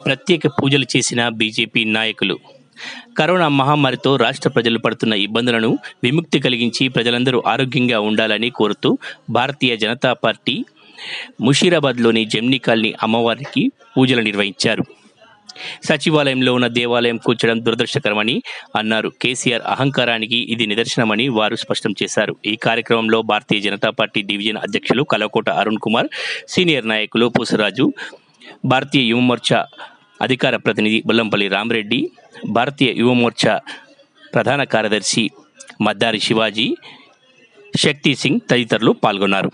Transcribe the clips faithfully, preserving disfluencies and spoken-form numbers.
ప్రత్యేక పూజలు చేసిన బీజేపీ నాయకులు. కరోనా మహమ్మారితో రాష్ట్ర ప్రజలు పడుతున్న ఇబ్బందులను విముక్తి కలిగించి ప్రజలందరూ ఆరోగ్యంగా ఉండాలని కోరుతూ భారతీయ జనతా పార్టీ ముషీరాబాద్లోని జమ్నీ కాలనీ అమ్మవారికి పూజలు నిర్వహించారు. సచివాలయంలో ఉన్న దేవాలయం కూర్చడం దురదృష్టకరమని అన్నారు. కేసీఆర్ అహంకారానికి ఇది నిదర్శనమని వారు స్పష్టం చేశారు. ఈ కార్యక్రమంలో భారతీయ జనతా పార్టీ డివిజన్ అధ్యక్షులు కలవకోట అరుణ్ కుమార్, సీనియర్ నాయకులు పూసరాజు, భారతీయ యువమోర్చా అధికార ప్రతినిధి బొల్లంపల్లి రామరెడ్డి, భారతీయ యువమోర్చా ప్రధాన కార్యదర్శి మద్దారి శివాజీ, శక్తి సింగ్ తదితరులు పాల్గొన్నారు.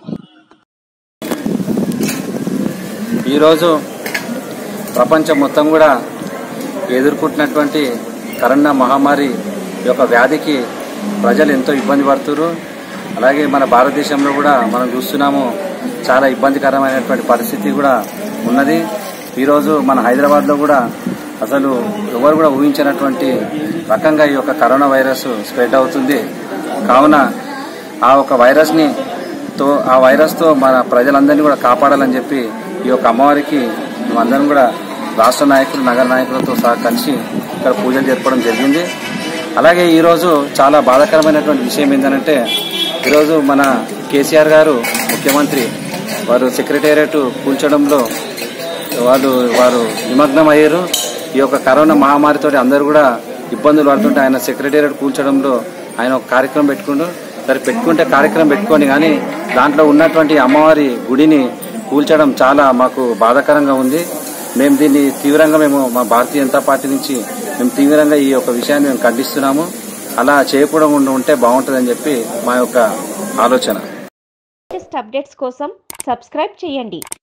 ఈరోజు ప్రపంచం మొత్తం కూడా ఎదుర్కొంటున్నటువంటి కరోనా మహమ్మారి యొక్క వ్యాధికి ప్రజలు ఎంతో ఇబ్బంది పడుతున్నారు. అలాగే మన భారతదేశంలో కూడా మనం చూస్తున్నాము, చాలా ఇబ్బందికరమైనటువంటి పరిస్థితి కూడా ఉన్నది. ఈరోజు మన హైదరాబాద్లో కూడా అసలు ఎవరు కూడా ఊహించినటువంటి రకంగా ఈ యొక్క కరోనా వైరస్ స్ప్రెడ్ అవుతుంది. కావున ఆ ఒక వైరస్ని తో ఆ వైరస్తో మన ప్రజలందరినీ కూడా కాపాడాలని చెప్పి ఈ యొక్క అమ్మవారికి మేమందరం కూడా రాష్ట్ర నాయకులు, నగర నాయకులతో సహా కలిసి ఇక్కడ పూజలు జరపడం జరిగింది. అలాగే ఈరోజు చాలా బాధాకరమైనటువంటి విషయం ఏంటంటే, ఈరోజు మన కేసీఆర్ గారు ముఖ్యమంత్రి వారు సెక్రటేరియట్ కూల్చడంలో వాళ్ళు వారు నిమగ్నం అయ్యారు. ఈ యొక్క కరోనా మహమ్మారితో అందరూ కూడా ఇబ్బందులు పడుతుంటే ఆయన సెక్రటేరియట్ కూల్చడంలో ఆయన ఒక కార్యక్రమం పెట్టుకుంటూ సరే పెట్టుకుంటే కార్యక్రమం పెట్టుకొని కానీ దాంట్లో ఉన్నటువంటి అమ్మవారి గుడిని కూల్చడం చాలా మాకు బాధాకరంగా ఉంది. మేము దీన్ని తీవ్రంగా మేము మా భారతీయ జనతా పార్టీ నుంచి మేము తీవ్రంగా ఈ యొక్క విషయాన్ని మేము ఖండిస్తున్నాము. అలా చేయకూడదు ఉంటే బాగుంటుందని చెప్పి మా యొక్క ఆలోచన. అప్డేట్స్ కోసం సబ్స్క్రైబ్ చేయండి.